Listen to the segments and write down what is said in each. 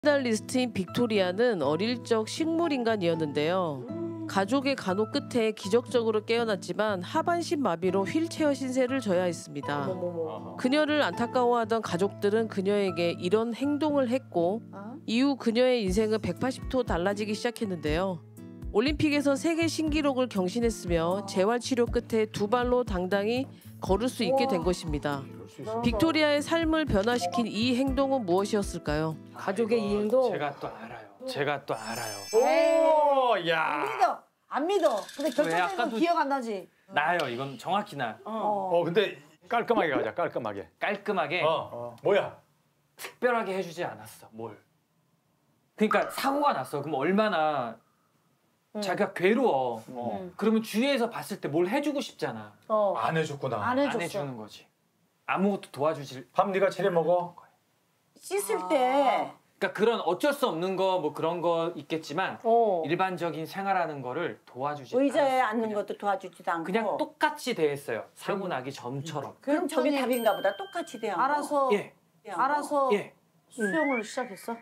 스타일리스트인 빅토리아는 어릴 적 식물인간이었는데요. 가족의 간호 끝에 기적적으로 깨어났지만 하반신 마비로 휠체어 신세를 져야 했습니다. 그녀를 안타까워하던 가족들은 그녀에게 이런 행동을 했고 이후 그녀의 인생은 180도 달라지기 시작했는데요. 올림픽에서 세계 신기록을 경신했으며 재활치료 끝에 두 발로 당당히 걸을 수 있게 된 것입니다. 빅토리아의 삶을 변화시킨 이 행동은 무엇이었을까요? 가족의 이 행동. 제가 또 알아요. 오, 야. 안 믿어. 근데 결정적인 건 아까도- 기억 안 나지. 나요. 이건 정확히 나. 근데 깔끔하게 가자. 깔끔하게. 깔끔하게 뭐야? 특별하게 해주지 않았어. 뭘? 그러니까 사고가 났어. 그럼 얼마나 자기가 괴로워. 그러면 주위에서 봤을 때 뭘 해주고 싶잖아. 안 해줬구나. 안 안 해줬어. 해주는 거지. 아무것도 도와주질. 밥 네가 차려 먹어. 씻을 때. 그러니까 그런 어쩔 수 없는 거 뭐 그런 거 있겠지만 일반적인 생활하는 거를 도와주지. 의자에 않았어. 앉는 그냥. 것도 도와주지도 않고. 그냥 똑같이 대했어요. 사고 나기 전처럼. 그럼 저게 답인가 보다. 똑같이 대한 거. 알아서 예. 알아서 예. 수영을 시작했어.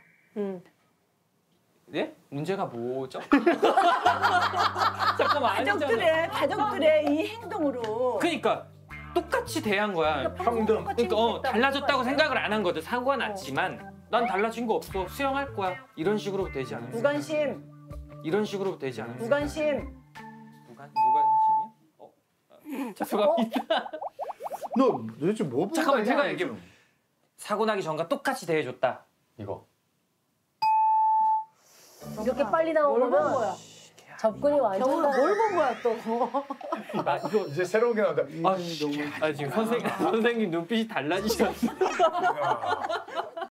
예? 문제가 뭐죠? 잠깐만 아니잖아. 가족들의 이 행동으로. 그러니까 똑같이 대한 거야. 평등. 그러니까 달라졌다고 생각을 안 한 거죠. 사고가 났지만 난 달라진 거 없어. 수영할 거야. 이런 식으로 되지 않았어. 무관심. 이런 식으로 되지 않았어. 무관심. 무관심이요? 죄송합니다. 너 도대체 뭐 보고 잠깐만 다니냐, 제가 얘기해. 사고 나기 전과 똑같이 대해줬다. 이거. 이렇게 빨리 나오면 거야. 접근이 완전. 뭘 본 거야 또? 아 이거 이제 새로운 게 나온다. 지금 선생님 눈빛이 달라지셨어.